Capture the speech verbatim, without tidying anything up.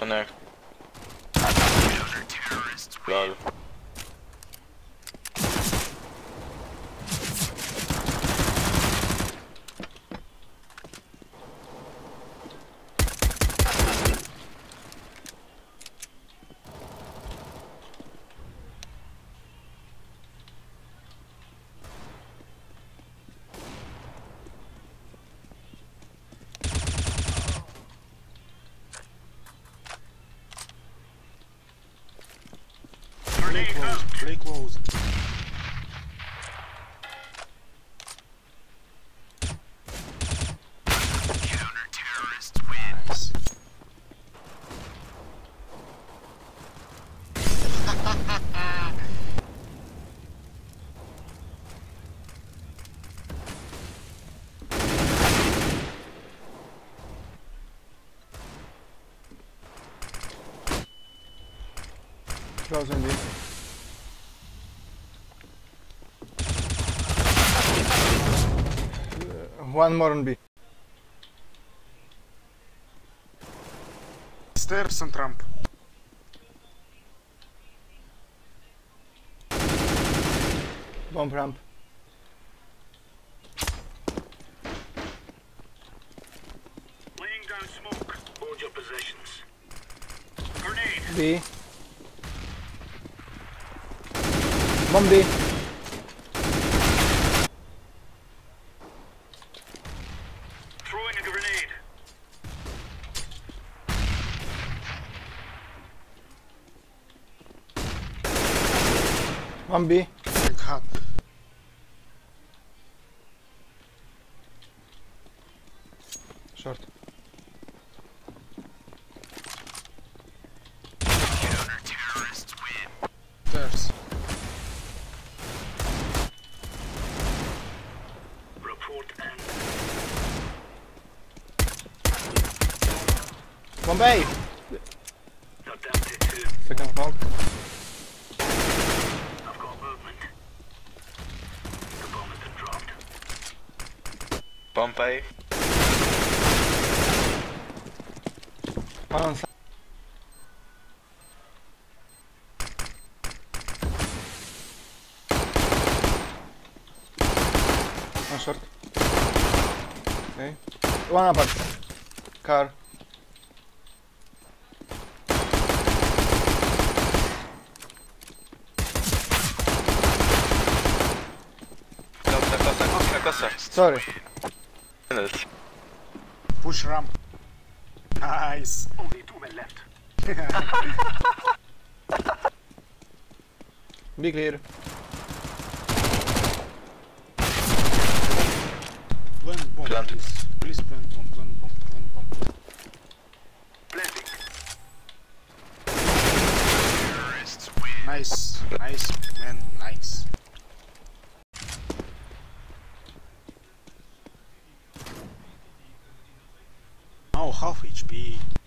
Connect. Lol. Play close, play close. Counter-terrorists wins. Close on B. One more on B. Stairs and ramp. Bomb ramp. Laying down smoke. Hold your positions. Grenade. B. Bomb B. Throwing a grenade. One B. Like hot. Short. Counter-terrorists win. Stairs. Report and Bomb A. not down to two. Second smoke. I've got movement. The bomb has been dropped. Bomb A. One on side. One short. Okay. One apart. Car. Kosa, kosa, kosa, kosa. Sorry. Minute. Push ramp. Nice. Only two men left. Be clear. Plant bomb, Plant. please. Please plant bomb, plant bomb, plant bomb. Planting. Terrorists win. Nice, nice, man, nice. Now half H P.